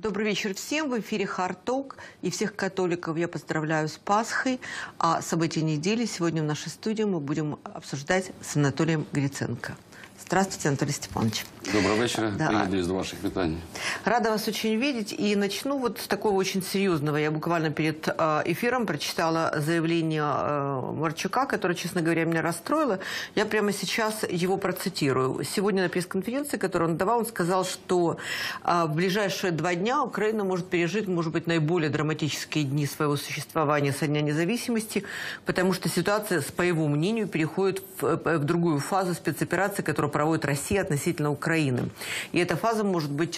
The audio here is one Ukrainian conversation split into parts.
Добрый вечер всем. В эфире Hard Talk. И всех католиков я поздравляю с Пасхой. А события недели сегодня в нашей студии мы будем обсуждать с Анатолием Гриценко. Здравствуйте, Анатолий Степанович. Доброго вечера. Да. Приедусь до ваших питаний. Рада вас очень видеть. И начну вот с такого очень серьезного. Я буквально перед эфиром прочитала заявление Марчука, которое, честно говоря, меня расстроило. Я прямо сейчас его процитирую. Сегодня на пресс-конференции, которую он давал, он сказал, что в ближайшие 2 дня Украина может пережить, может быть, наиболее драматические дни своего существования со дня независимости, потому что ситуация, по его мнению, переходит в другую фазу спецоперации, которую проводит Россия относительно Украины. И эта фаза может быть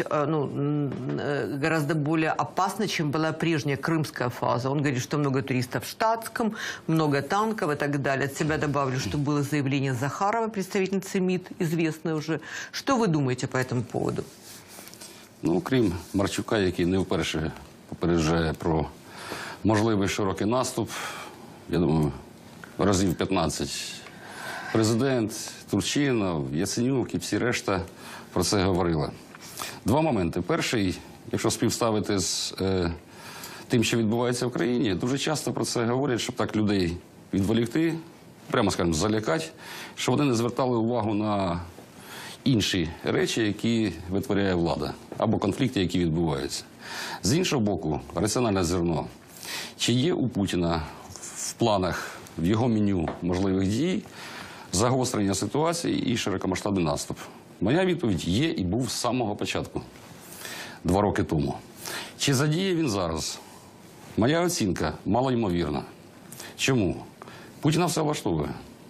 гораздо более опасна, чем была прежняя крымская фаза. Он говорит, что много туристов в штатском, много танков и так далее. От себя добавлю, что было заявление Захарова, представительницы МИД, известное уже. Что вы думаете по этому поводу? Ну, крім Марчука, який не вперше попереджає про можливий широкий наступ, я думаю, разів 15 президент, Турчинов, Яценюк і всі решта про це говорили. 2 моменти. Перший, якщо співставити з тим, що відбувається в країні, дуже часто про це говорять, щоб так людей відволікти, прямо, скажімо, залякати, щоб вони не звертали увагу на інші речі, які витворяє влада, або конфлікти, які відбуваються. З іншого боку, раціональне зерно. Чи є у Путіна в планах, в його меню можливих дій, загострення ситуації і широкомасштабний наступ? Моя відповідь – є і був з самого початку, 2 роки тому. Чи задіє він зараз? Моя оцінка малоймовірна. Чому? Путіна все влаштовує.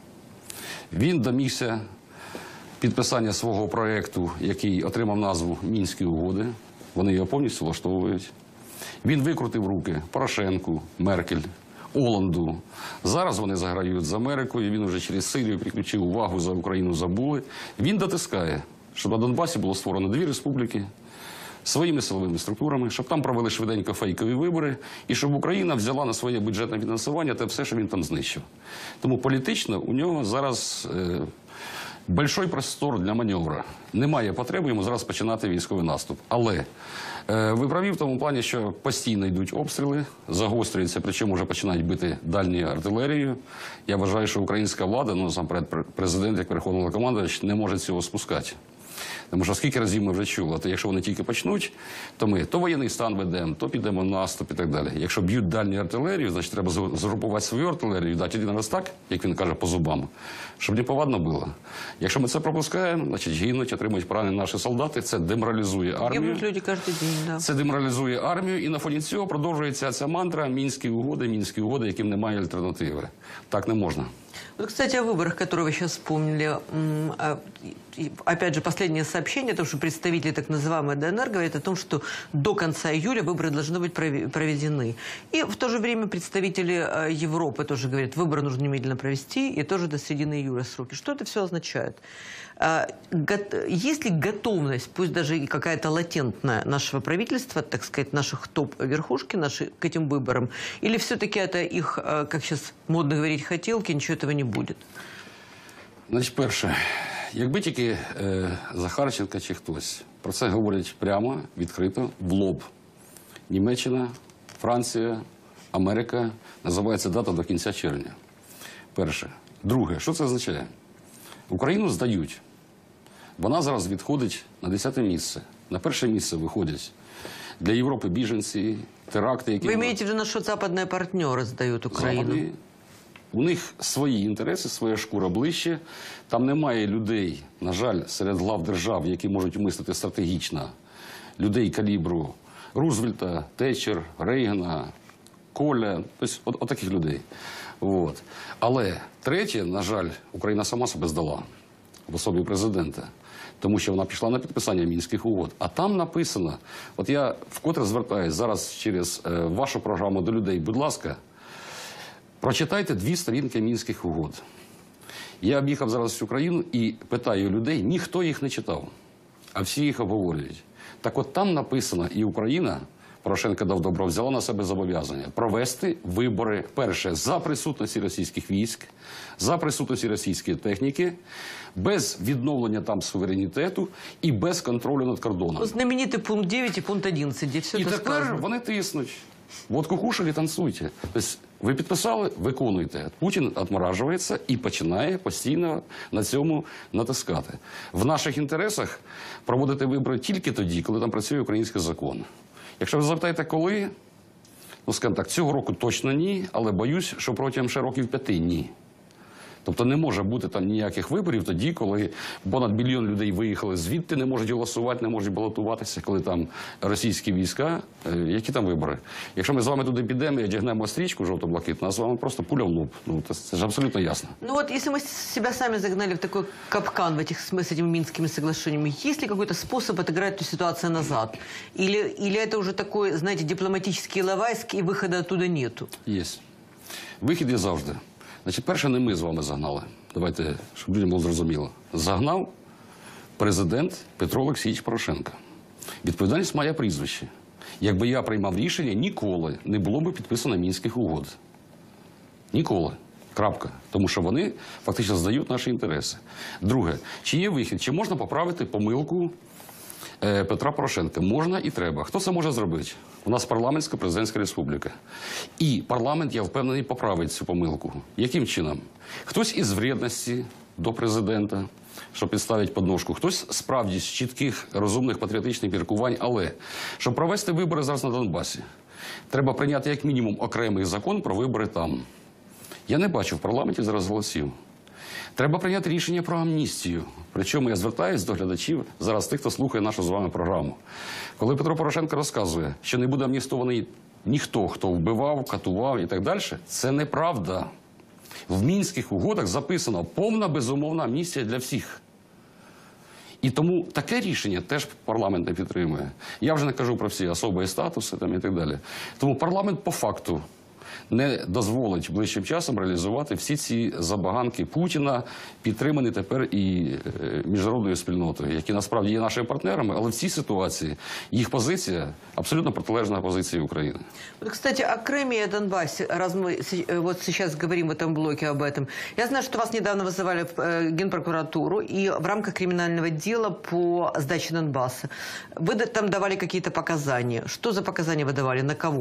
Він домігся підписання свого проєкту, який отримав назву «Мінські угоди». Вони його повністю влаштовують. Він викрутив руки Порошенку, Меркель, Оланду. Зараз вони заграють з Америкою, він вже через Сирію приключив увагу, за Україну забули. Він дотискає, щоб на Донбасі було створено 2 республіки своїми силовими структурами, щоб там провели швиденько фейкові вибори, і щоб Україна взяла на своє бюджетне фінансування те все, що він там знищив. Тому політично у нього зараз великий простор для маневру. Немає потреби йому зараз починати військовий наступ. Але ви праві в тому плані, що постійно йдуть обстріли, загострюються, причому вже починають бити дальньою артилерією. Я вважаю, що українська влада, насамперед президент, як Верховний Головнокомандувач, не може цього спускати. Тому що скільки разів ми вже чули, то якщо вони тільки почнуть, то ми то воєнний стан ведемо, то підемо в наступ і так далі. Якщо б'ють дальню артилерію, значить треба згрупувати свою артилерію, дати один раз так, як він каже, по зубам, щоб неповадно було. Якщо ми це пропускаємо, значить гинуть, отримують поранення наші солдати, це деморалізує армію. Гибнуть люди кожен день, да. Це деморалізує армію, і на фоні цього продовжується ця мантра «Мінські угоди, яким немає альтернативи». Так не можна. Вот, кстати, о выборах, которые вы сейчас вспомнили. Опять же, последнее сообщение, то, что представители так называемой ДНР говорят о том, что до конца июля выборы должны быть проведены. И в то же время представители Европы тоже говорят, выборы нужно немедленно провести, и тоже до середины июля сроки. Что это все означает? Есть ли готовность, пусть даже и какая-то латентная, нашего правительства, так сказать, наших топ-верхушки к этим выборам? Или все-таки это их, как сейчас модно говорить, хотелки, ничего этого не будет? Значить, перше, якби тільки Захарченко чи хтось про це говорять прямо, відкрито, в лоб. Німеччина, Франція, Америка, називається дата до кінця червня. Перше. Друге, що це означає? Україну здають. Вона зараз відходить на 10-те місце. На 1-ше місце виходять для Європи біженці, теракти, які... Ви маєте в виду, що западні партнери здають Україну? Западні. У них свої інтереси, своя шкура ближче. Там немає людей, на жаль, серед глав держав, які можуть мислити стратегічно. Людей калібру Рузвельта, Тетчер, Рейгана, Коля. Тобто, от таких людей. От. Але третє, на жаль, Україна сама себе здала в особі президента. Тому що вона пішла на підписання Мінських угод. А там написано, от я вкотре звертаюсь зараз через вашу програму до людей, будь ласка, прочитайте 2 сторінки Мінських угод. Я об'їхав зараз всю країну і питаю людей, ніхто їх не читав, а всі їх обговорюють. Так от там написано, і Україна Порошенко дав добро, взяла на себе зобов'язання провести вибори, перше, за присутності російських військ, за присутності російської техніки, без відновлення там суверенітету і без контролю над кордоном. Знаменитий пункт 9 і пункт 11, де все І це тепер сказано. вони тиснуть. Водку кушали, танцуйте. Тобто ви підписали, виконуйте. Путін відморажується і починає постійно на цьому натискати. В наших інтересах проводити вибори тільки тоді, коли там працює український закон. Якщо ви запитаєте, коли, ну, скажімо так, цього року точно ні, але боюсь, що протягом ще років 5 ні. Тобто не може бути там ніяких виборів тоді, коли понад мільйон людей виїхали звідти, не можуть голосувати, не можуть балотуватися, коли там російські війська. Які там вибори? Якщо ми з вами туди підемо і одягнемо стрічку жовто-блакитну, нас з вами просто пуля в лоб. Ну, це ж абсолютно ясно. Ну вот, если мы себя сами загнали в такой капкан с этими Минскими соглашениями, есть ли какой-то способ отыграть эту ситуацию назад? Или это уже такой, знаете, дипломатический лавайск, и выхода оттуда нету? Є. Вихід є завжди. Значить, перше, не ми з вами загнали. Давайте, щоб людям було зрозуміло. Загнав президент Петро Олексійович Порошенко. Відповідальність має прізвище. Якби я приймав рішення, ніколи не було б підписано Мінських угод. Ніколи. Крапка. Тому що вони фактично здають наші інтереси. Друге, чи є вихід, чи можна поправити помилку Петра Порошенка? Можна і треба. Хто це може зробити? У нас парламентська президентська республіка. І парламент, я впевнений, поправить цю помилку. Яким чином? Хтось із вредності до президента, що підставить подножку. Хтось справді з чітких, розумних, патріотичних міркувань. Але, щоб провести вибори зараз на Донбасі, треба прийняти як мінімум окремий закон про вибори там. Я не бачу в парламенті зараз голосів. Треба прийняти рішення про амністію. Причому я звертаюсь до глядачів, зараз тих, хто слухає нашу з вами програму. Коли Петро Порошенко розказує, що не буде амністований ніхто, хто вбивав, катував і так далі, це неправда. В Мінських угодах записано повна безумовна амністія для всіх. І тому таке рішення теж парламент не підтримує. Я вже не кажу про всі особливі статуси там, і так далі. Тому парламент по факту не дозволить ближчим часом реалізувати всі ці забаганки Путіна, підтримані тепер і міжнародною спільнотою, які насправді є нашими партнерами, але в цій ситуації їх позиція абсолютно протилежна позиції України. Вот, кстати, о Крыме и о Донбассе, раз мы вот сейчас говорим в этом блоке об этом. Я знаю, что вас недавно вызывали в Генпрокуратуру и в рамках криминального дела по сдаче Донбасса. Вы там давали какие-то показания. Что за показания вы давали? На кого?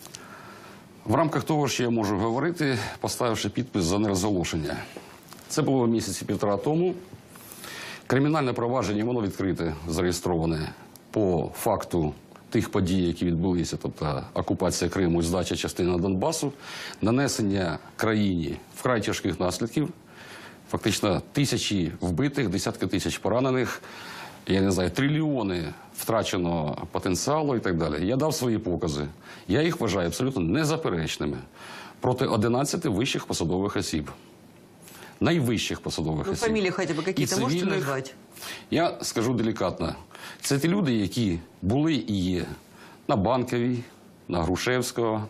В рамках того, що я можу говорити, поставивши підпис за нерозголошення. Це було місяці півтора тому. Кримінальне провадження, воно відкрите, зареєстроване по факту тих подій, які відбулися, тобто окупація Криму і здача частини Донбасу, нанесення країні вкрай тяжких наслідків, фактично тисячі вбитих, десятки тисяч поранених, я не знаю, трильйони втраченого потенціалу і так далі. Я дав свої покази. Я їх вважаю абсолютно незаперечними проти 11 вищих посадових осіб. Найвищих посадових осіб. Фамілії хоча б які-то можете назвати? Я скажу делікатно. Це ті люди, які були і є на Банковій, на Грушевського,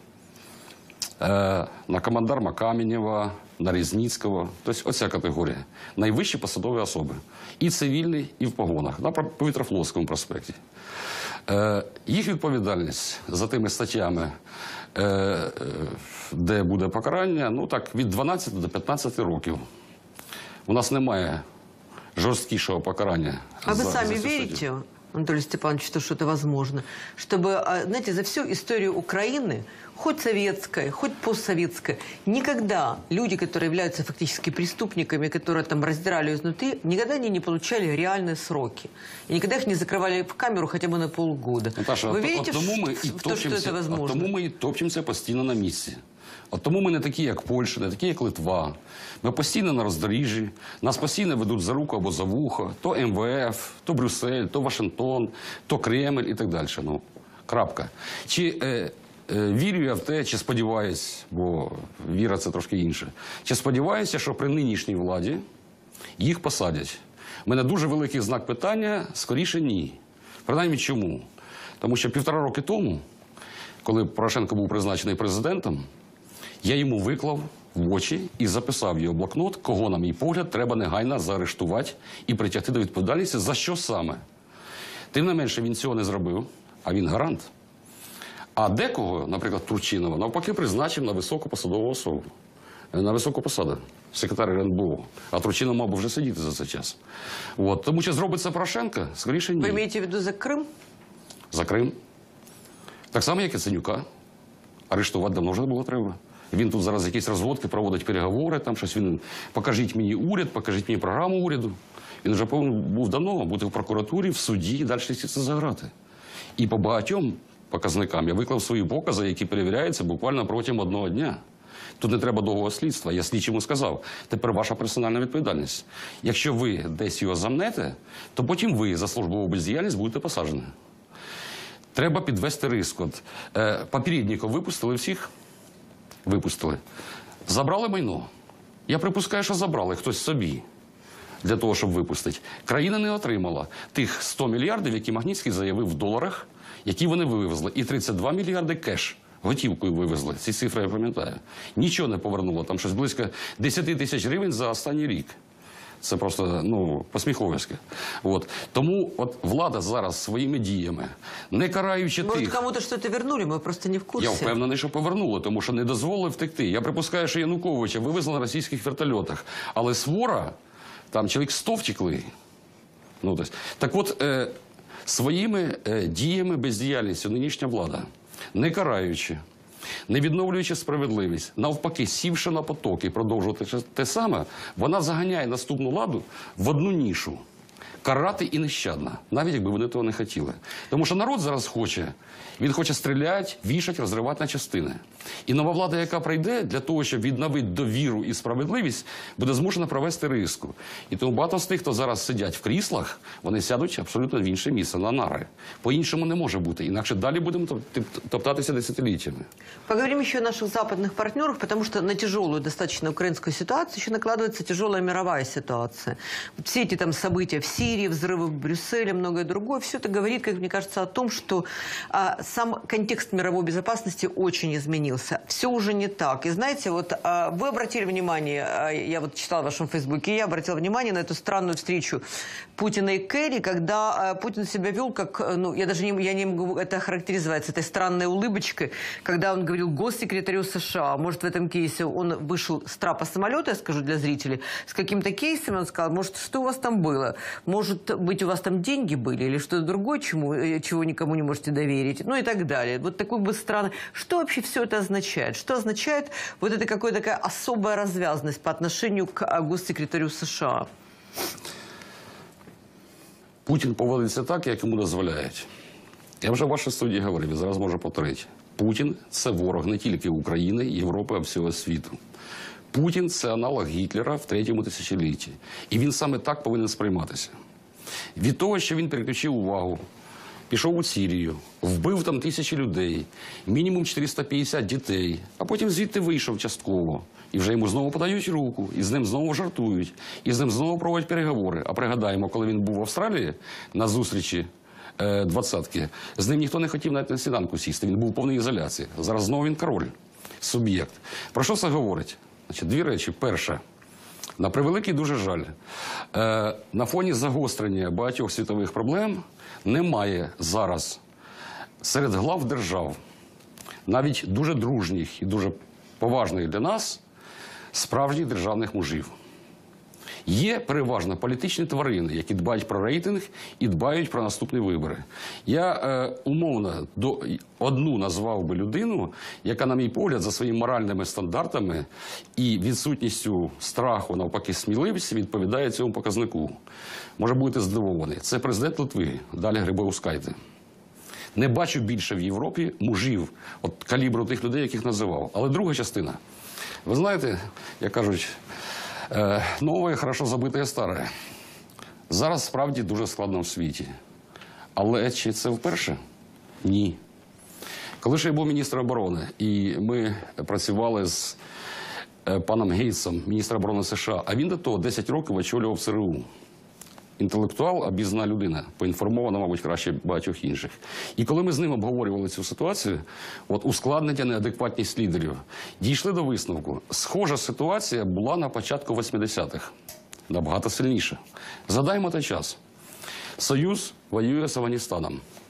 на командарма Каменєва, на Різницького. Тобто оця категорія. Найвищі посадові особи. І цивільні, і в погонах. На Повітрофлотському проспекті. Їх відповідальність за тими статтями, де буде покарання, ну так, від 12 до 15 років. У нас немає жорсткішого покарання. А вы сами верите, Анатолий Степанович, что это возможно? Чтобы, знаете, за всю историю Украины, хоть советская, хоть постсоветская, никогда люди, которые являются фактически преступниками, которые там раздирали изнутри, никогда они не получали реальные сроки. И никогда их не закрывали в камеру хотя бы на полгода. Наташа, Вы верите в то, что это возможно? Тому ми і топчемося постійно на місці. От тому ми не такі, як Польща, не такі, як Литва. Ми постійно на роздоріжжі, нас постійно ведуть за руку або за вухо. То МВФ, то Брюссель, то Вашингтон, то Кремль і так далі. Ну, крапка. Чи вірю я в те, чи сподіваюсь, бо віра – це трошки інше. Чи сподіваюся, що при нинішній владі їх посадять? У мене дуже великий знак питання, скоріше ні. Принаймні чому? Тому що 1,5 роки тому, коли Порошенко був призначений президентом, я йому виклав в очі і записав його блокнот, кого, на мій погляд, треба негайно заарештувати і притягти до відповідальності, за що саме. Тим не менше, він цього не зробив, а він гарант. А декого, наприклад, Турчинова, навпаки, призначив на високу посадову особу. На високу посаду. Секретар РНБО. А Турчинов мав би вже сидіти за цей час. От. Тому що зробить це Порошенко? Скоріше ні. Вы имеете в виду за Крым? За Крим. Так само, як і Яценюка. Арештувати давно вже було треба. Він тут зараз якісь розводки, проводить переговори, там щось він, покажіть мені уряд, покажіть мені програму уряду. Він вже повинен був давно бути в прокуратурі, в суді і далі це заграти. І по багатьом показникам я виклав свої покази, які перевіряються буквально протягом одного дня. Тут не треба довгого слідства, я слідчому сказав. Тепер ваша персональна відповідальність. Якщо ви десь його замнете, то потім ви за службову бездіяльність будете посаджені. Треба підвести риск. От, попередників випустили всіх? Випустили. Забрали майно. Я припускаю, що забрали хтось собі для того, щоб випустити. Країна не отримала тих 100 мільярдів, які Магнітський заявив в доларах, які вони вивезли. І 32 мільярди кеш готівкою вивезли. Ці цифри я пам'ятаю. Нічого не повернуло. Там щось близько 10 тисяч гривень за останній рік. Це просто, посміховисько. От. Тому от влада зараз своїми діями, не караючи Может, тих... кому-то что-то вернули, мы просто не в курсе. Я впевнений, що повернули, тому що не дозволили втекти. Я припускаю, що Януковича вивезли на російських вертольотах. Але свора, там чоловік 100 втекли. Так от, своїми діями, бездіяльністю нинішня влада, не караючи, не відновлюючи справедливість, навпаки, сівши на поток і продовжувати те саме, вона заганяє наступну владу в одну нішу. Карати і нещадно, навіть якби вони того не хотіли. Тому що народ зараз хоче, він хоче стріляти, вішати, розривати на частини. І нова влада, яка прийде, для того, щоб відновити довіру і справедливість, буде змушена провести риску. І тому багато з тих, хто зараз сидять в кріслах, вони сядуть абсолютно в інше місце, на нари. По-іншому не може бути, інакше далі будемо топтатися десятиліттями. Поговорим еще о наших западных партнерах, потому что на тяжелую достаточно украинскую ситуацию еще накладывается тяжелая мировая ситуация. Все эти там события в Сирии, взрывы в Брюсселе, многое другое, все это говорит, как мне кажется, о том, что сам контекст мировой безопасности очень изменился. Все уже не так. И знаете, вот вы обратили внимание, я вот читала в вашем фейсбуке, я обратила внимание на эту странную встречу Путина и Керри, когда Путин себя вел как, я не могу это характеризовать, с этой странной улыбочкой, когда он говорил госсекретарю США, может, в этом кейсе он вышел с трапа самолета, я скажу для зрителей, с каким-то кейсом, он сказал, может, что у вас там было? Может быть, у вас там деньги были или что-то другое, чего никому не можете доверить, ну и так далее. Вот такой бы странный. Что вообще все это означает? Что означает вот эта какая-то такая особая развязность по отношению к госсекретарю США? Путін поводиться так, як йому дозволяють. Я вже в вашій студії говорив, і зараз можу повторити. Путін – це ворог не тільки України, Європи, а всього світу. Путін – це аналог Гітлера в третьому тисячолітті. І він саме так повинен сприйматися. Від того, що він переключив увагу, пішов у Сирію, вбив там тисячі людей, мінімум 450 дітей, а потім звідти вийшов частково. І вже йому знову подають руку, і з ним знову жартують, і з ним знову проводять переговори. А пригадаємо, коли він був в Австралії на зустрічі двадцятки, з ним ніхто не хотів навіть на сніданку сісти, він був у повній ізоляції. Зараз знову він король, суб'єкт. Про що це говорить? Значить, дві речі. Перша. На превеликий дуже жаль, на фоні загострення багатьох світових проблем немає зараз серед глав держав, навіть дуже дружніх і дуже поважних для нас, справжніх державних мужів. Є переважно політичні тварини, які дбають про рейтинг і дбають про наступні вибори. Я умовно одну назвав би людину, яка, на мій погляд, за своїми моральними стандартами і відсутністю страху, навпаки, сміливості, відповідає цьому показнику. Може бути здивований. Це президент Литви, далі Грибаускайте. Не бачу більше в Європі мужів, от калібру тих людей, яких називав. Але друга частина. Ви знаєте, як кажуть, нове, хорошо забите старе. Зараз справді дуже складно в світі. Але чи це вперше? Ні. Коли ж я був міністром оборони, і ми працювали з паном Гейтсом, міністром оборони США, а він до того 10 років очолював ЦРУ. Інтелектуал, обізнана людина, поінформована, мабуть, краще багатьох інших. І коли ми з ним обговорювали цю ситуацію, от ускладнення, неадекватність лідерів, дійшли до висновку. Схожа ситуація була на початку 80-х. Набагато сильніше. Згадаймо той час. Союз воює з Афганістаном.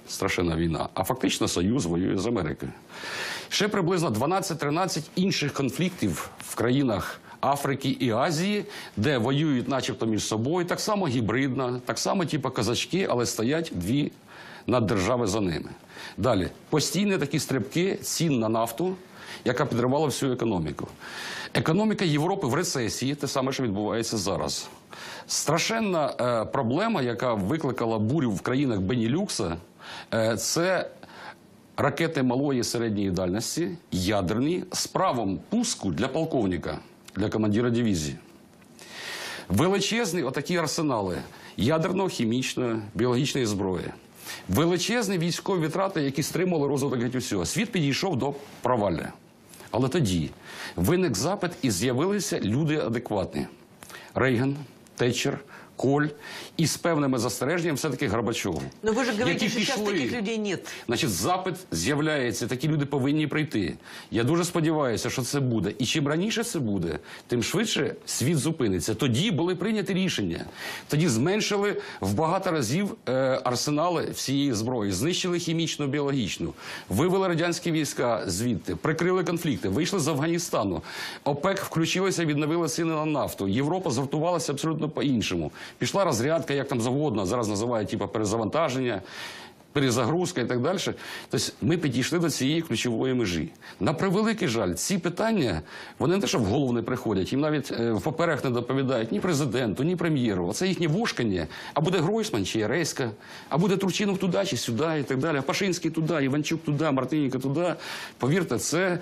страшенна війна, а фактично Союз воює з Америкою. Ще приблизно 12-13 інших конфліктів в країнах Африки і Азії, де воюють начебто між собою, так само гібридно, так само типу казачки, але стоять дві наддержави за ними. Далі, постійні такі стрибки цін на нафту, яка підривала всю економіку. Економіка Європи в рецесії, те саме, що відбувається зараз. Страшенна проблема, яка викликала бурю в країнах Бенілюкса, це ракети малої і середньої дальності, ядерні, з правом пуску для полковника, для командира дивізії. Величезні отакі арсенали ядерного, хімічної, біологічної зброї. Величезні військові витрати, які стримували розвиток геть усього. Світ підійшов до провалля. Але тоді виник запит і з'явилися люди адекватні. Рейган, Тетчер, Коль і з певними застереженнями все-таки Горбачов. Но вы же говорите, что сейчас таких людей нет. Значить, запит з'являється, такі люди повинні прийти. Я дуже сподіваюся, що це буде. І чим раніше це буде, тим швидше світ зупиниться. Тоді були прийняті рішення. Тоді зменшили в багато разів арсенали всієї зброї, знищили хімічну, біологічну, вивели радянські війська звідти, прикрили конфлікти, вийшли з Афганістану. ОПЕК включилися, відновили ціни на нафту. Європа згуртувалася абсолютно по-іншому. Пішла розрядка, як там завгодно, зараз називають типу перезавантаження, перезагрузка і так далі. Тобто ми підійшли до цієї ключової межі. На превеликий жаль, ці питання, вони не те, що в голову не приходять, їм навіть в паперах не доповідають ні президенту, ні прем'єру. Оце їхнє вошкання, а буде Гройсман чи Яреська, а буде Турчинов туди чи сюди і так далі, а Пашинський туди, Іванчук туди, Мартиненко туди. Повірте, це,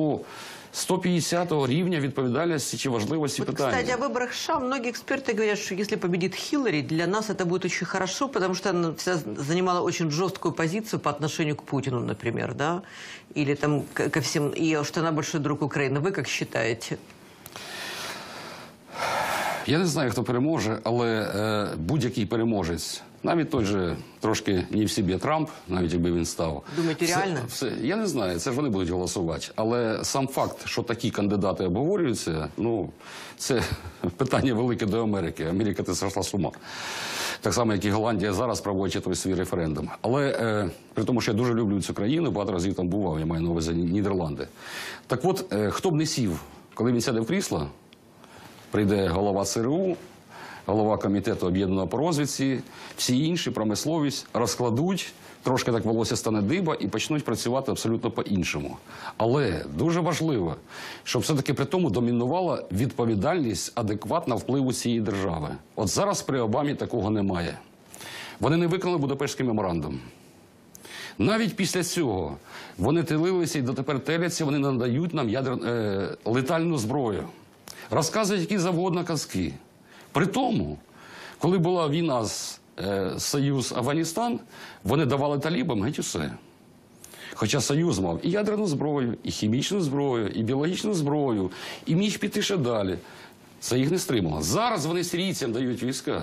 150-го рівня відповідальності чи важливості питання. Кстати, о выборах США многие эксперты говорят, что если победит Хиллари, для нас это будет очень хорошо, потому что она вся занимала очень жесткую позицию по отношению к Путину, например, да? Или там ко всем, и что она большой друг Украины. Вы как считаете? Я не знаю, хто переможе, але будь-який переможець, навіть той же трошки не в собі Трамп, навіть якби він став. Думаєте, реально? Я не знаю, це ж вони будуть голосувати. Але сам факт, що такі кандидати обговорюються, це питання велике до Америки. Америка ти сошла з ума. Так само, як і Голландія зараз проводить той свій референдум. Але при тому, що я дуже люблю цю країну, багато разів там бував, я маю на увазі Нідерланди. Так от, хто б не сів, коли він сяде в крісло, прийде голова ЦРУ, голова комітету об'єднаного по розвідці, всі інші, промисловість, розкладуть, трошки так волосся стане диба і почнуть працювати абсолютно по-іншому. Але дуже важливо, щоб все-таки при тому домінувала відповідальність адекватна впливу цієї держави. От зараз при Обамі такого немає. Вони не виконали Будапештський меморандум. Навіть після цього вони тилилися і дотепер теляться, вони надають нам летальну зброю. Розказують які завгодно казки. При тому, коли була війна з Союз-Афганістан, вони давали талібам геть усе. Хоча Союз мав і ядерну зброю, і хімічну зброю, і біологічну зброю, і міг піти ще далі. Це їх не стримало. Зараз вони сирійцям дають війська,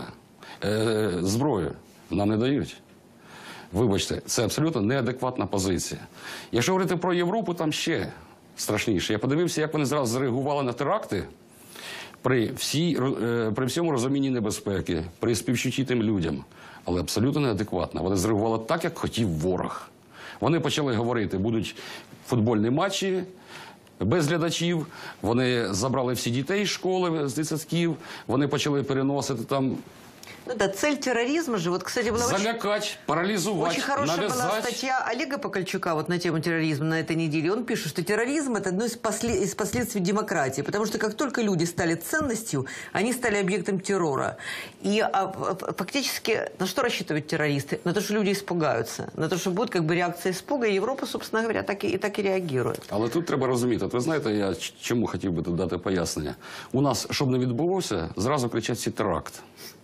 зброю. Нам не дають. Вибачте, це абсолютно неадекватна позиція. Якщо говорити про Європу, там ще страшніше. Я подивився, як вони зараз зреагували на теракти при всьому розумінні небезпеки, при співчутті тим людям. Але абсолютно неадекватно. Вони зреагували так, як хотів ворог. Вони почали говорити, будуть футбольні матчі без глядачів, вони забрали всі дітей з школи, з дитсадків, вони почали переносити там... цель терроризма же, кстати, была залякать, парализовать, очень хорошая навязать. была статья Олега Покальчука на тему терроризма на этой неделе. Он пишет, что терроризм – это одно из последствий демократии, потому что как только люди стали ценностью, они стали объектом террора. И фактически на что рассчитывают террористы? На то, что люди испугаются, на то, что будет реакция испуга, и Европа, собственно говоря, так и реагирует. Але тут треба розуміти, ви знаєте, я чому хотів би тут дати пояснення. У нас, щоб не відбулося, зразу кричать всі теракт.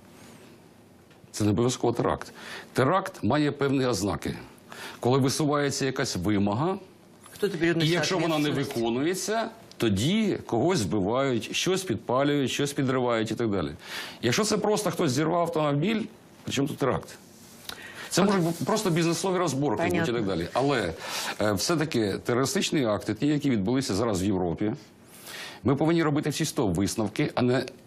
Це не обов'язково теракт. Теракт має певні ознаки. Коли висувається якась вимога, і якщо вона не виконується, тоді когось вбивають, щось підпалюють, щось підривають і так далі. Якщо це просто хтось зірвав автомобіль, при чому тут теракт? Це може просто бізнесові розборки бути і так далі. Але все-таки терористичні акти, ті, які відбулися зараз в Європі, ми повинні робити всі 100 висновки, а не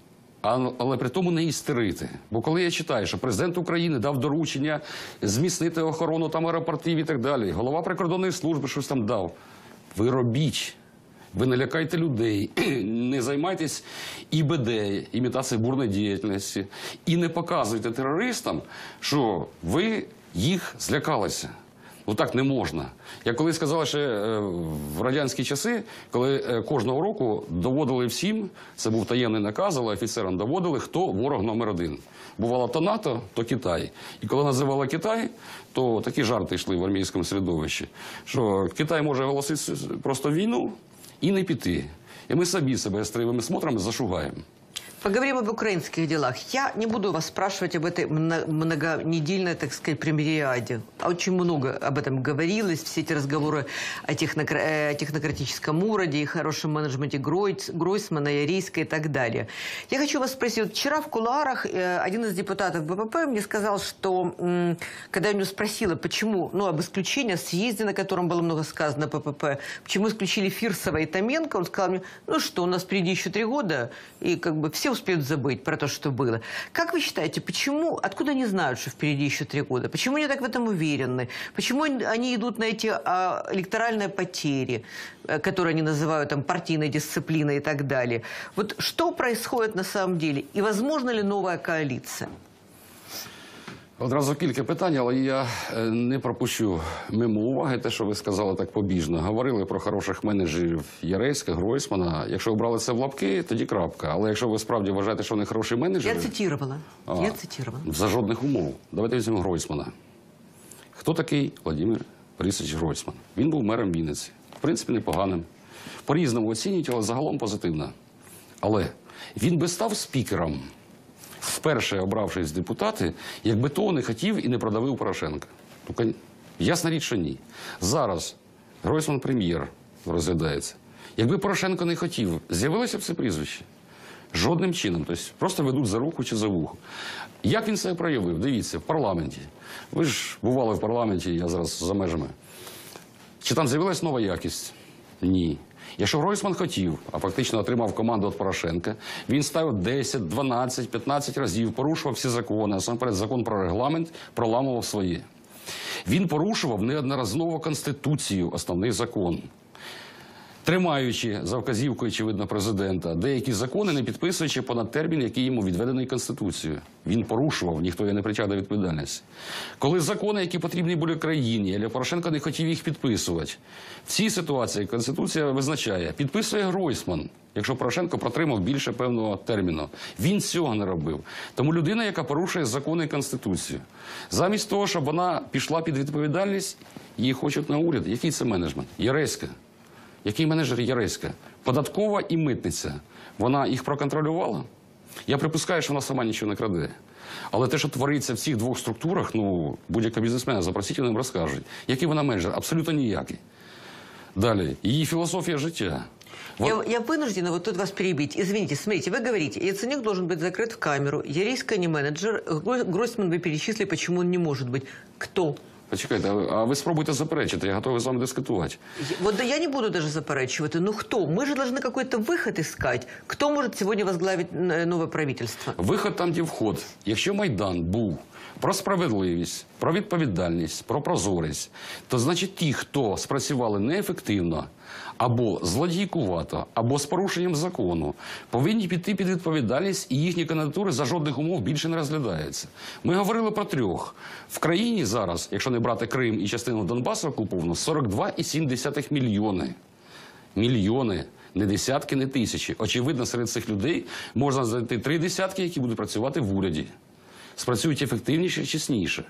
але при тому не істерити. Бо коли я читаю, що президент України дав доручення зміцнити охорону там аеропортів і так далі, голова прикордонної служби щось там дав, ви робіть. Ви не лякайте людей, не займайтесь ІБД, імітацією бурної діяльності, і не показуйте терористам, що ви їх злякалися. Ну так не можна. Я колись сказав, що в радянські часи, коли кожного року доводили всім, це був таємний наказ, але офіцерам доводили, хто ворог номер один. Бувало то НАТО, то Китай. І коли називали Китай, то такі жарти йшли в армійському середовищі, що Китай може оголосити просто війну і не піти. І ми собі себе з тривими смотрами зашугаємо. Поговорим об украинских делах. Я не буду вас спрашивать об этой многонедельной, так сказать, премьериаде. Очень много об этом говорилось. Все эти разговоры о технократическом уроде, и хорошем менеджменте Гройсмана, Яресько и так далее. Я хочу вас спросить. Вот вчера в кулуарах один из депутатов БПП мне сказал, что, когда я у него спросила, почему, об исключении, о съезде, на котором было много сказано ППП, почему исключили Фирсова и Томенко, он сказал мне, у нас впереди еще 3 года, и все успеют забыть про то, что было. Как вы считаете, почему, откуда они знают, что впереди еще 3 года? Почему они так в этом уверены? Почему они идут на эти электоральные потери, которые они называют там партийной дисциплиной и так далее? Вот что происходит на самом деле? И возможно ли новая коалиция? Одразу кілька питань, але я не пропущу мимо уваги те, що ви сказали так побіжно. Говорили про хороших менеджерів Яреська, Гройсмана. Якщо ви брали це в лапки, тоді крапка. Але якщо ви справді вважаєте, що вони хороші менеджери... Я цитировала. За жодних умов. Давайте візьмемо Гройсмана. Хто такий Владимир Борисович Гройсман? Він був мером Вінниці. В принципі, непоганим. По-різному оцінюють, але загалом позитивно. Але він би став спікером, вперше обравшись в депутати, якби того не хотів і не продавив Порошенка. Ясна річ, що ні. Зараз Гройсман прем'єр розглядається. Якби Порошенко не хотів, з'явилося б це прізвище? Жодним чином. Тобто просто ведуть за руку чи за вухо. Як він себе проявив? Дивіться, в парламенті. Ви ж бували в парламенті, я зараз за межами. Чи там з'явилась нова якість? Ні. Якщо Гройсман хотів, а фактично отримав команду від Порошенка, він ставив 10, 12, 15 разів, порушував всі закони, насамперед закон про регламент, проламував своє. Він порушував неодноразово Конституцію, основний закон. Тримаючи за вказівкою, очевидно, президента, деякі закони, не підписуючи понад термін, який йому відведений Конституцією. Він порушував, ніхто його не притягне до відповідальності. Коли закони, які потрібні були країні, але Порошенко не хотів їх підписувати, в цій ситуації Конституція визначає, підписує Гройсман, якщо Порошенко протримав більше певного терміну. Він цього не робив. Тому людина, яка порушує закони і Конституцію, замість того, щоб вона пішла під відповідальність, її хочуть на уряд. Який це менеджмент? Яреська. Який менеджер Яреська? Податкова і митниця. Вона їх проконтролювала? Я припускаю, що вона сама нічого не краде. Але те, що твориться в цих 2 структурах, будь-якого бізнесмена запросіть, вони їм розкажуть. Який вона менеджер? Абсолютно ніякий. Далі. Її філософія життя. Я вынуждена вот тут вас перебить. Извините, смотрите, вы говорите, Яценюк должен быть закрыт в камеру, Яресько не менеджер, Гройсман вы перечислили, почему он не может быть. Кто? Почекайте, а ви спробуйте заперечити, я готовий з вами дискутувати. Вот да я не буду даже заперечивать. Ну кто? Мы же должны какой-то выход искать. Кто может сегодня возглавить новое правительство? Виход там, де вход. Якщо Майдан був про справедливість, про відповідальність, про прозорість, то значить ті, хто спрацювали неефективно, або злодійкувато, або з порушенням закону, повинні піти під відповідальність, і їхні кандидатури за жодних умов більше не розглядаються. Ми говорили про 3. В країні зараз, якщо не брати Крим і частину Донбасу окуповано, 42,7 мільйони. Мільйони. Не десятки, не тисячі. Очевидно, серед цих людей можна знайти 3 десятки, які будуть працювати в уряді. Спрацюють ефективніше, чесніше.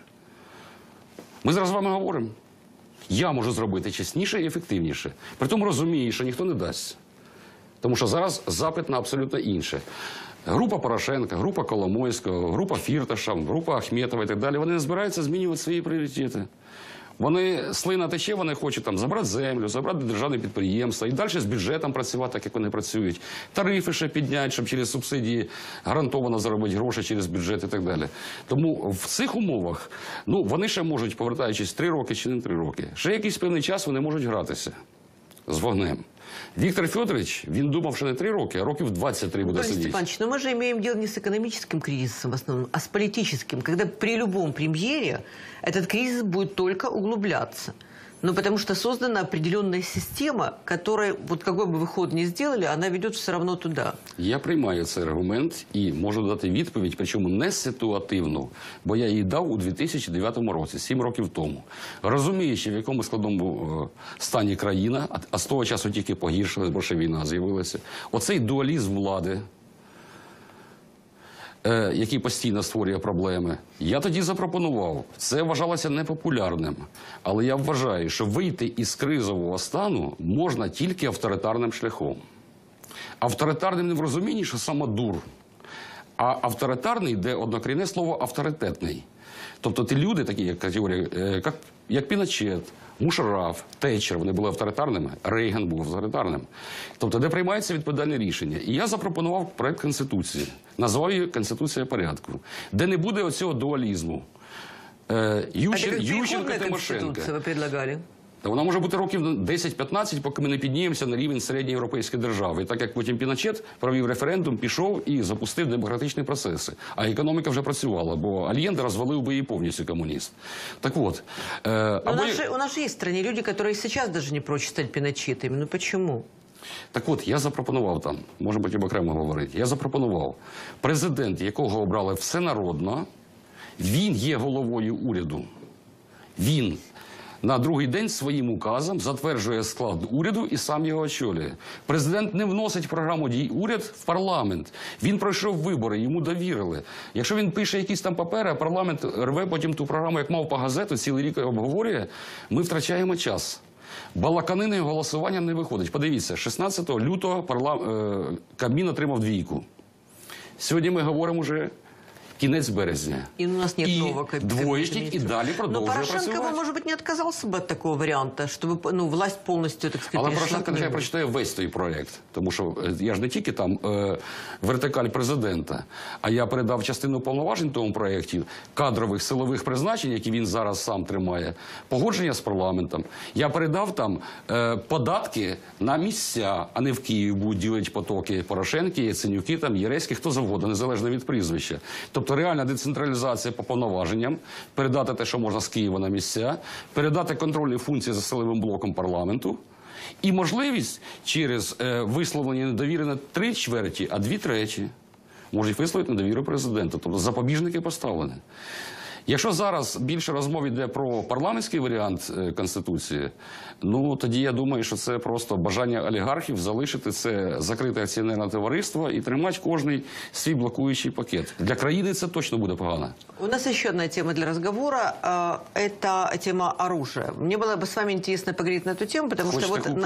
Ми зараз з вами говоримо. Я можу зробити чесніше і ефективніше. При тому розумію, що ніхто не дасть. Тому що зараз запит на абсолютно інше. Група Порошенка, група Коломойського, група Фірташа, група Ахметова і так далі, вони не збираються змінювати свої пріоритети. Вони, слина тече, вони хочуть там забрати землю, забрати державне підприємство і далі з бюджетом працювати, так як вони працюють. Тарифи ще підняти, щоб через субсидії гарантовано заробити гроші через бюджет і так далі. Тому в цих умовах, вони ще можуть, повертаючись 3 роки чи не 3 роки, ще якийсь певний час вони можуть гратися з вогнем. Віктор Федорович, він думав, що не 3 роки, а років 23 буде Анатолий сидіти. Степанович, но мы же имеем дело не с экономическим кризисом в основном, а с политическим, когда при любом премьере этот кризис будет только углубляться. Ну, потому что создана определенная система, которая, вот какой бы выход ни сделали, она ведет все равно туда. Я приймаю цей аргумент і можу дати відповідь, причому не ситуативну, бо я її дав у 2009 році, 7 років тому. Розуміючи, в якому складному стані країна, а з того часу тільки погіршилась, бо ще війна з'явилася, оцей дуалізм влади, який постійно створює проблеми, я тоді запропонував. Це вважалося непопулярним. Але я вважаю, що вийти із кризового стану можна тільки авторитарним шляхом. Авторитарним не в розумінні, що самодур, а авторитарний, де однокорінне слово авторитетний. Тобто ті люди, такі як категорія, як Піночет, Мушараф, Тетчер, вони були авторитарними, Рейган був авторитарним. Тобто, де приймаються відповідальні рішення. І я запропонував проект Конституції, назвав її «Конституція порядку», де не буде оцього дуалізму. Ющенко, Тимошенко. Ви предлагали? Вона може бути років 10-15, поки ми не піднімемося на рівень середньоєвропейської держави. І так як потім Піночет провів референдум, пішов і запустив демократичні процеси. А економіка вже працювала, бо Альєнде розвалив би її повністю комуніст. Так от. У нас же есть в стране люди, которые сейчас даже не прочь стать Пиночетами. Ну почему? Так от, я запропонував там, може бути окремо говорити, я запропонував, президент, якого обрали всенародно, він є головою уряду. Він на другий день своїм указом затверджує склад уряду і сам його очолює. Президент не вносить в програму дій уряд в парламент. Він пройшов вибори, йому довірили. Якщо він пише якісь там папери, а парламент рве потім ту програму, як мав по газету, цілий рік обговорює, ми втрачаємо час. Балаканини голосуванням не виходить. Подивіться, 16 лютого Кабмін отримав 2. Сьогодні ми говоримо вже кінець березня. И у нас нет нового кабинета. Двоечник и далее продолжує працювати. Но Порошенко, может быть, не отказался бы от такого варианта, чтобы власть полностью, так сказать, Але Порошенко нехай прочитає весь той проєкт. Тому що я ж не тільки там вертикаль президента, а я передав частину повноважень тому проєкті, кадрових силових призначень, які він зараз сам тримає, погодження з парламентом. Я передав там податки на місця, а не в Києві будуть ділити потоки Порошенки, Яценюки, там, Єреськи, хто завгодно, незалежно від прізвища. Тобто реальна децентралізація по повноваженням, передати те, що можна з Києва на місця, передати контрольні функції за силовим блоком парламенту і можливість через висловлення недовіри на 3/4, а 2/3 можуть висловити недовіру президенту. Тобто запобіжники поставлені. Якщо зараз більше розмов йде про парламентський варіант Конституції, ну тоді я думаю, що це просто бажання олігархів залишити це закрите акціонерне товариство і тримати кожний свій блокуючий пакет. Для країни це точно буде погано. У нас еще одна тема для разговора. Это тема оружия. Мне было бы с вами интересно поговорить на эту тему, потому Хочете что вот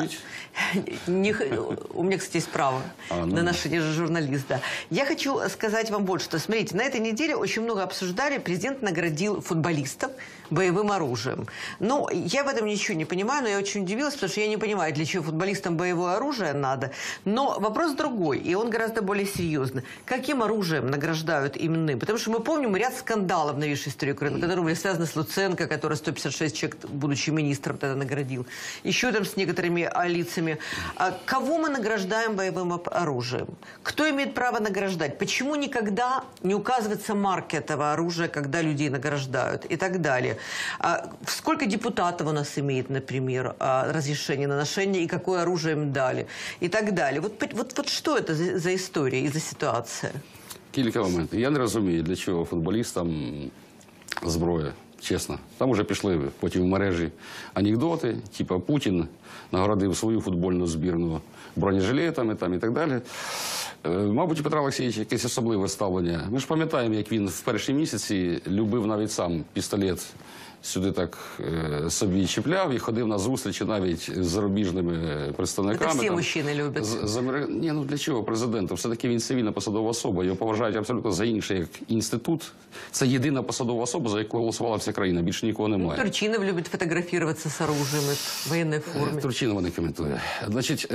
у меня, кстати, есть право на ношение журналиста. Я хочу сказать вам больше, что, смотрите, на этой неделе очень много обсуждали, президент наградил футболистов боевым оружием. Ну, я в этом ничего не понимаю, но я очень удивилась, потому что я не понимаю, для чего футболистам боевое оружие надо. Но вопрос другой, и он гораздо более серьезный. Каким оружием награждают именным? Потому что мы помним ряд скандалов в новейшей истории Украины, которые были связаны с Луценко, который 156 человек, будучи министром, тогда наградил. Еще там с некоторыми лицами. Кого мы награждаем боевым оружием? Кто имеет право награждать? Почему никогда не указывается марка этого оружия, когда людей награждают? И так далее. Сколько депутатов у нас имеет, например, разрешение на ношение, и какое оружие им дали? И так далее. Вот что это за история и за ситуация? Кілька моментів. Я не розумію, для чого футболістам зброя, чесно. Там вже пішли потім в мережі анекдоти, типу Путін нагородив свою футбольну збірну бронежилетами там, і так далі. Мабуть, у Петра Олексійовича якесь особливе ставлення. Ми ж пам'ятаємо, як він в перші місяці любив навіть сам пістолет сюди так собі чіпляв і ходив на зустрічі навіть з зарубіжними представниками. Це всі мужчини люблять. Ні, ну для чого президенту? Все-таки він цивільна посадова особа. Його поважають абсолютно за інше, як інститут. Це єдина посадова особа, за яку голосувала вся країна. Більше нікого немає. Турчинов любить фотографуватися з оружием в воєнній формі. Турчинова не коментує. Значить,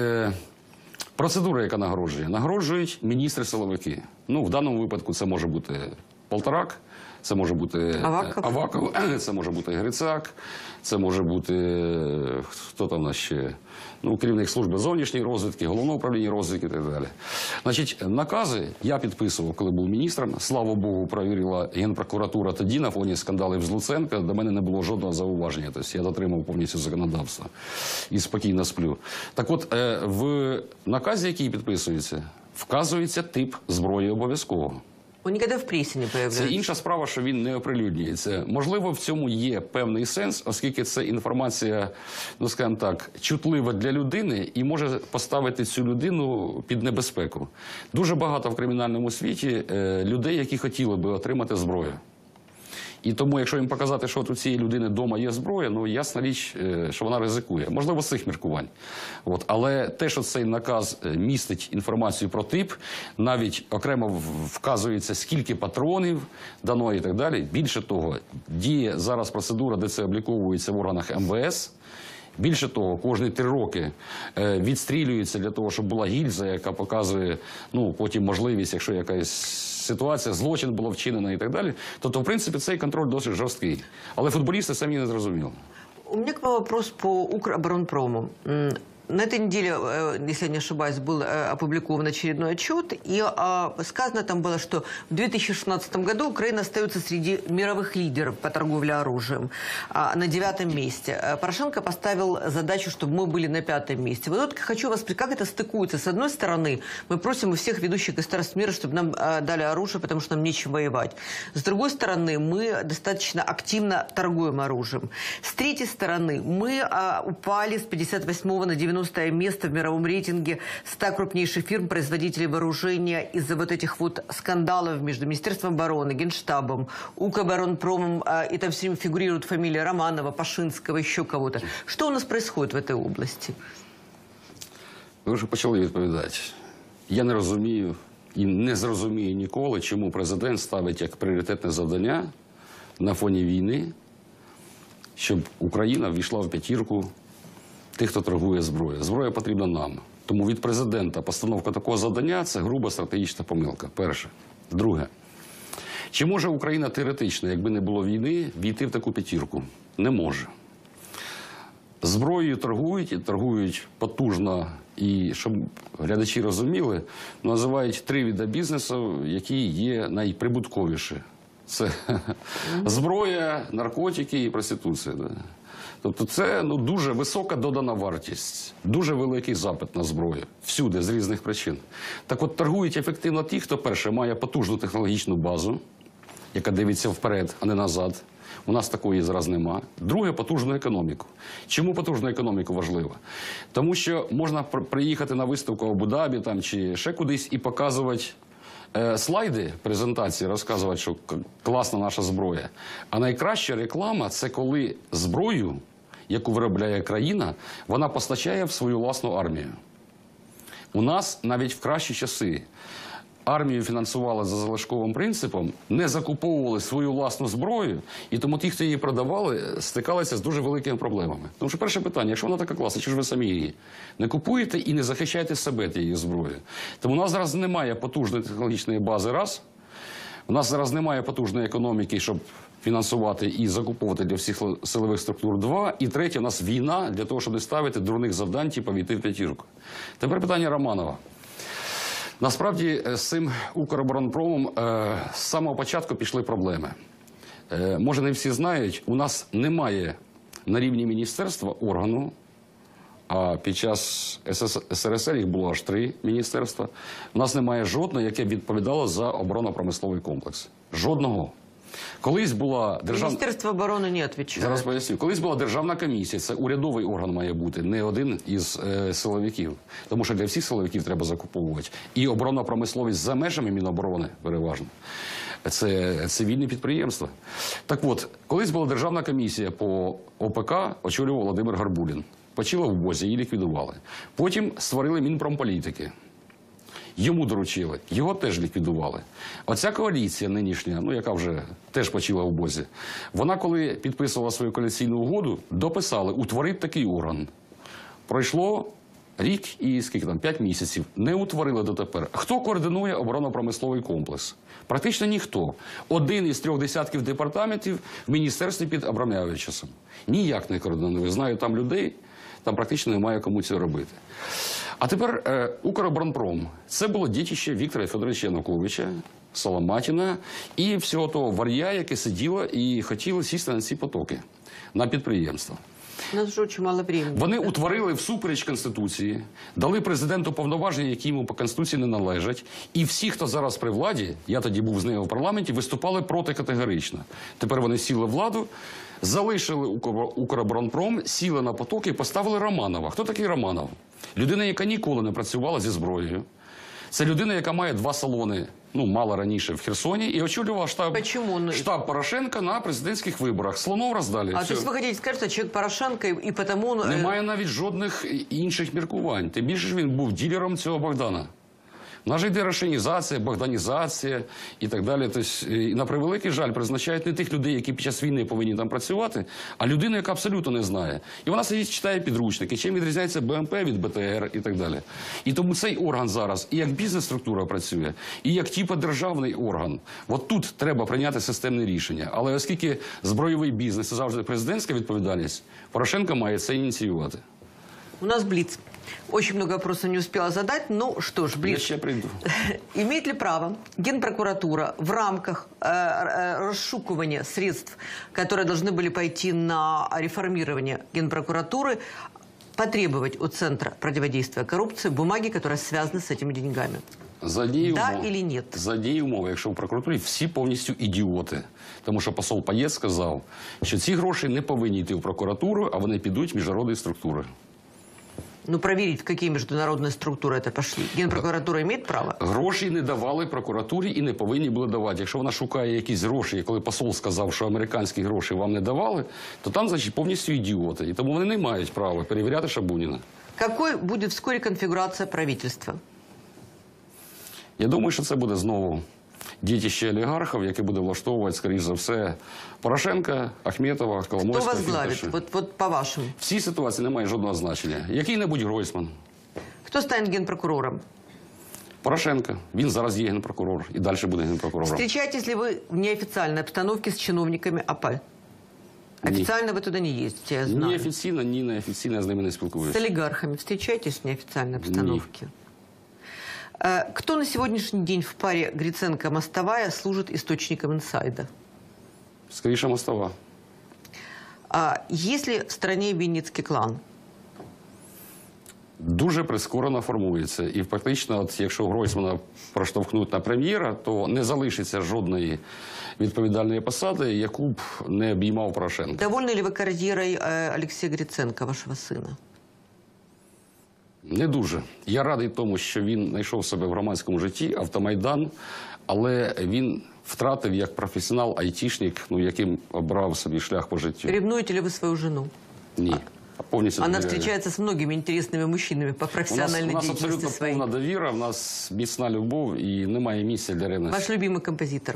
процедура, яка нагороджує. Нагороджують міністри-силовики. Ну, в даному випадку це може бути Полторак, це може бути Аваков, це може бути Грицак, це може бути, хто там у нас ще, ну, керівник служби зовнішньої розвідки, головного управління розвідки і так далі. Значить, накази я підписував, коли був міністром. Слава Богу, перевірила Генпрокуратура тоді на фоні скандалів з Луценка. До мене не було жодного зауваження. Тобто я дотримав повністю законодавства і спокійно сплю. Так от, в наказі, який підписується, вказується тип зброї обов'язково. Он никогда в пресі не появляється. Це інша справа, що він не оприлюднюється. Можливо, в цьому є певний сенс, оскільки це інформація, ну, скажімо так, чутлива для людини і може поставити цю людину під небезпеку. Дуже багато в кримінальному світі людей, які хотіли би отримати зброю. І тому, якщо їм показати, що от у цієї людини вдома є зброя, ну, ясна річ, що вона ризикує. Можливо, з цих міркувань. От. Але те, що цей наказ містить інформацію про тип, навіть окремо вказується, скільки патронів дано і так далі. Більше того, діє зараз процедура, де це обліковується в органах МВС. Більше того, кожні 3 роки відстрілюється для того, щоб була гільза, яка показує, ну, потім можливість, якщо якась ситуація, злочин було вчинено і так далі. Тобто, в принципі, цей контроль досить жорсткий. Але футболісти самі не зрозуміли. У меня к вам вопрос по Укроборонпрому. На этой неделе, если я не ошибаюсь, был опубликован очередной отчет, и сказано там было, что в 2016 году Украина остается среди мировых лидеров по торговле оружием на 9-м месте. Порошенко поставил задачу, чтобы мы были на 5-м месте. Вот тут хочу вас спросить, как это стыкуется? С одной стороны, мы просим у всех ведущих государств мира, чтобы нам дали оружие, потому что нам нечем воевать. С другой стороны, мы достаточно активно торгуем оружием. С третьей стороны, мы упали с 58 на 90 место в мировом рейтинге 100 крупнейших фирм-производителей вооружения из-за вот этих вот скандалов между Министерством обороны, Генштабом, Укроборонпромом, и там все время фигурируют фамилии Романова, Пашинского, еще кого-то. Что у нас происходит в этой области? Ви вже почали відповідати. Я не розумію і не зрозумію ніколи, чому президент ставить як пріоритетне завдання на фоні війни, щоб Україна ввійшла в 5-ку тих, хто торгує зброєю. Зброя потрібна нам. Тому від президента постановка такого завдання – це груба стратегічна помилка. Перше. Друге. Чи може Україна теоретично, якби не було війни, війти в таку 5-ку? Не може. Зброєю торгують, і торгують потужно. І, щоб глядачі розуміли, називають 3 види бізнесу, які є найприбутковіші. Це зброя, наркотики і проституція. Тобто це, ну, дуже висока додана вартість, дуже великий запит на зброю. Всюди, з різних причин. Так от, торгують ефективно ті, хто, перше, має потужну технологічну базу, яка дивиться вперед, а не назад. У нас такої зараз нема. Друге, потужну економіку. Чому потужна економіка важлива? Тому що можна приїхати на виставку в Абу-Дабі там, чи ще кудись і показувати слайди презентації, розказувати, що класна наша зброя. А найкраща реклама – це коли зброю, яку виробляє країна, вона постачає в свою власну армію. У нас навіть в кращі часи армію фінансували за залишковим принципом, не закуповували свою власну зброю, і тому ті, хто її продавали, стикалися з дуже великими проблемами. Тому що перше питання, якщо вона така класна, чи ж ви самі її не купуєте і не захищаєте себе тією зброєю? Тому у нас зараз немає потужної технологічної бази, раз. У нас зараз немає потужної економіки, щоб фінансувати і закуповувати для всіх силових структур, 2. І третє, у нас війна для того, щоб не ставити дурних завдань, типу війти в 5-ку. Тепер питання Романова. Насправді, з цим Укроборонпромом з самого початку пішли проблеми. Може, не всі знають, у нас немає на рівні міністерства органу, а під час СРСР їх було аж 3 міністерства. У нас немає жодного, яке відповідало за оборонно-промисловий комплекс. Жодного. Колись була державна... Міністерство оборони не відповідає. Зараз поясню. Колись була державна комісія, це урядовий орган має бути, не один із силовиків. Тому що для всіх силовиків треба закуповувати. І оборонна промисловість за межами Міноборони, переважно. Це цивільні підприємства. Так от, колись була державна комісія по ОПК, очолював Володимир Гарбулін. Почила в БОЗі, її ліквідували. Потім створили Мінпромполітики. Йому доручили, його теж ліквідували. Оця коаліція нинішня, ну, яка вже теж почила в БОЗі, вона, коли підписувала свою коаліційну угоду, дописали, утворити такий орган. Пройшло рік і скільки там, 5 місяців, не утворили дотепер. Хто координує оборонно-промисловий комплекс? Практично ніхто. Один із 3 десятків департаментів в міністерстві під Абрамовичем. Ніяк не координує. Знаю там людей, там практично немає кому це робити. А тепер Укроборонпром. Це було дітище Віктора Федоровича Януковича, Соломатіна і всього того вар'я, яке сиділо і хотіло сісти на ці потоки, на підприємства. У нас вже дуже мало времени. Вони утворили всупереч Конституції, дали президенту повноваження, які йому по Конституції не належать. І всі, хто зараз при владі, я тоді був з ними в парламенті, виступали проти категорично. Тепер вони сіли в владу, залишили Укроборонпром, сіли на потоки і поставили Романова. Хто такий Романов? Людина, яка ніколи не працювала зі зброєю. Це людина, яка має 2 салони, мало раніше в Херсоні, і очолювала штаб Порошенка на президентських виборах. Слонов роздали. А то есть вы хотите сказать, що чоловік Порошенко і потому... Немає навіть жодних інших міркувань. Тим більше ж він був ділером цього Богдана. У нас же йде рошенізація, богданізація і так далі. Тобто, на превеликий жаль, призначають не тих людей, які під час війни повинні там працювати, а людину, яка абсолютно не знає. І вона сидить, читає підручники, чим відрізняється БМП від БТР і так далі. І тому цей орган зараз і як бізнес-структура працює, і як типу державний орган. От тут треба прийняти системне рішення. Але оскільки збройовий бізнес – це завжди президентська відповідальність, Порошенко має це ініціювати. У нас блиц. Очень много вопросов не успела задать. Ну что ж, блиц. Я ще прийду. Имеет ли право Генпрокуратура в рамках расшукивания средств, которые должны были пойти на реформирование Генпрокуратуры, потребовать у Центра противодействия коррупции бумаги, которые связаны с этими деньгами? Да или нет? За однієї умови, якщо в прокуратурі всі повністю ідіоти. Тому що посол Паєць сказав, що ці гроші не повинні йти в прокуратуру, а вони підуть в міжнародні структури. Ну, проверить, в какие международные структуры это пошли. Генпрокуратура имеет право? Гроші не давали прокуратурі і не повинні були давати. Якщо вона шукає якісь гроші, і коли посол сказав, що американські гроші вам не давали, то там, значить, повністю ідіоти. І тому вони не мають права перевіряти Шабуніна. Какой будет вскоре конфигурация правительства? Я думаю, що це буде знову дітище олігархів, яке буде влаштовувати, скоріш за все, Порошенка, Ахметова, Коломойського. Хто возглавить? Вот по-вашому. В цій ситуації немає жодного значення. Який-небудь Гройсман. Хто стане генпрокурором? Порошенко. Він зараз є генпрокурор і далі буде генпрокурором. Встречаетесь ли вы в неофициальной обстановке с чиновниками АП? Официально вы туда не ездите, я знаю. Ні офіційно, ні неофіційно, я з ними не спілкуюся. С олигархами встречаетесь в неофициальной обстановке? Кто на сегодняшний день в паре Гриценко-Мостовая служит источником инсайда? Скоріше Мостова. Есть ли в стране Вінницький клан? Дуже прискорено формується. І фактично, от, якщо Гройсмана проштовхнуть на прем'єра, то не залишиться жодної відповідальної посади, яку б не обіймав Порошенко. Довольны ли ви кар'єрою Олексія Гриценка, вашого сина? Не дуже. Я радий тому, що він знайшов себе в громадському житті, Автомайдан, але він втратив як професіонал-айтішник, яким обрав собі шлях по життю. Ревнуете ли ви свою жену? Ні. Повністю Она довіряю. встречается с многими интересными мужчинами по профессиональной У нас деятельности абсолютно своей. повна довіра, в нас міцна любов і немає місця для ревності. Ваш любимый композитор?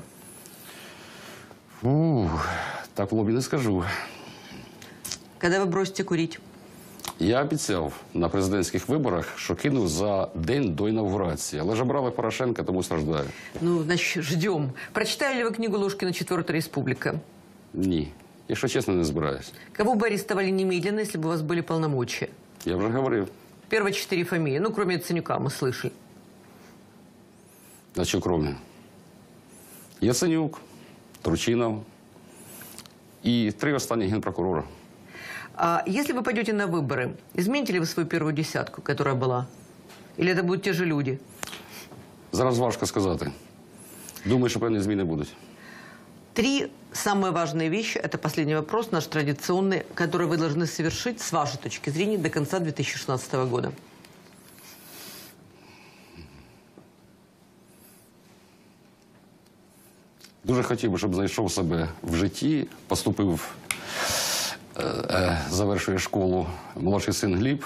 Так в лобі не скажу. Когда вы бросите курить? Я обіцяв на президентських виборах, що кину за день до інавгурації. Але ж обрали Порошенка, тому страждаю. Ну, значит, ждем. Прочитали ли вы книгу Ложкина «Четвертая республика»? Ні. Якщо чесно, не збираюсь. Кого бы арестовали немедленно, если бы у вас были полномочия? Я вже говорив. Первые 4 фамилии. Ну, кроме Яценюка, мы слышали. А що кроме? Яценюк, Турчинов і 3 останні генпрокурора. Если вы пойдете на выборы, измените ли вы свою первую десятку, которая была? Или это будут те же люди? Зараз важко сказати. Думаю, що певні зміни будуть. 3 самые важные вещи, это последний вопрос, наш традиционный, который вы должны совершить, с вашей точки зрения, до конца 2016 года. Дуже хотів би, щоб знайшов себе в житті, поступив, завершує школу молодший син Гліб.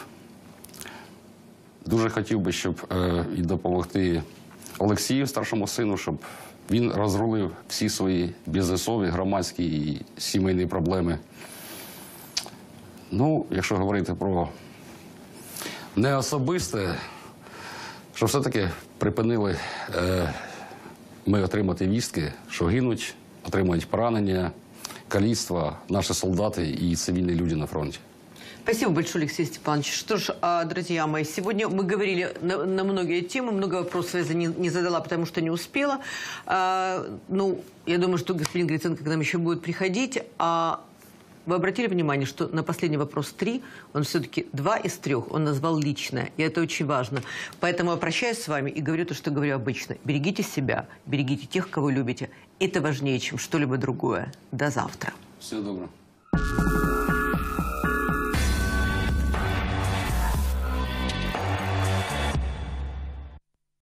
Дуже хотів би, щоб і допомогти Олексію, старшому сину, щоб він розрулив всі свої бізнесові, громадські і сімейні проблеми. Ну, якщо говорити про не особисте, що все-таки припинили ми отримати вістки, що гинуть, отримують поранення, каліцтва наші солдати і цивільні люди на фронті. Спасибо большое, Алексей Степанович. Что ж, друзья мои, сегодня мы говорили на многие темы, много вопросов я не задала, потому что не успела. Ну, я думаю, что господин Гриценко к нам еще будет приходить. Вы обратили внимание, что на последний вопрос 3, он все-таки 2 из 3, он назвал личное, и это очень важно. Поэтому я прощаюсь с вами и говорю то, что говорю обычно. Берегите себя, берегите тех, кого любите. Это важнее, чем что-либо другое. До завтра. Всего доброго.